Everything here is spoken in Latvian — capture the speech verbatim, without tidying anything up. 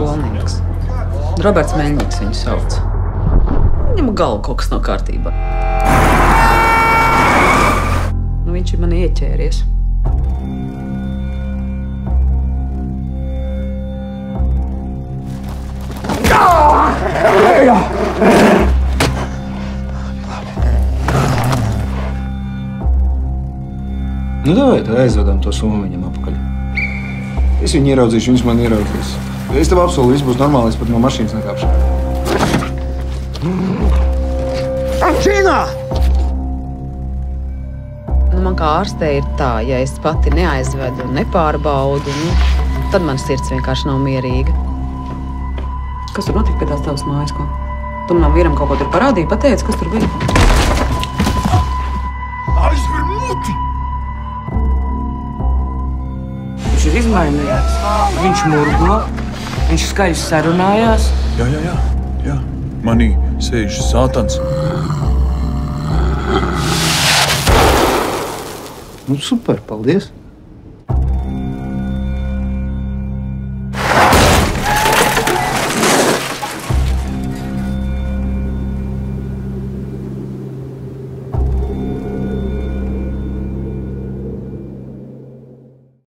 skolnieks. Roberts Meļņiks viņu sauc. Viņam galva kaut kas nav kārtībā. Nu, viņš ir mani ieķēries. Nu, davai, tad aizvedam to summu viņam apakaļ. Es viņu ieraudzīšu, viņš man ieraudzīs. Es tev apsolu, viss būs normāli, es pat no mašīnas nekāpšu. Čīnā! Nu, man kā ārstē ir tā, ja es pati neaizvedu un nepārbaudu, nu, tad man sirds vienkārši nav mierīga. Kas tur notika pie tās tavas mājas, ko? Tu manam vīram kaut ko tur parādīja, pateici, kas tur bija? Aizver muti! Viņš ir izmainījies. Viņš murgo, viņš skaļi sarunājās. Jā, jā, jā, jā. Manī sēž sātans. Nu, super, paldies!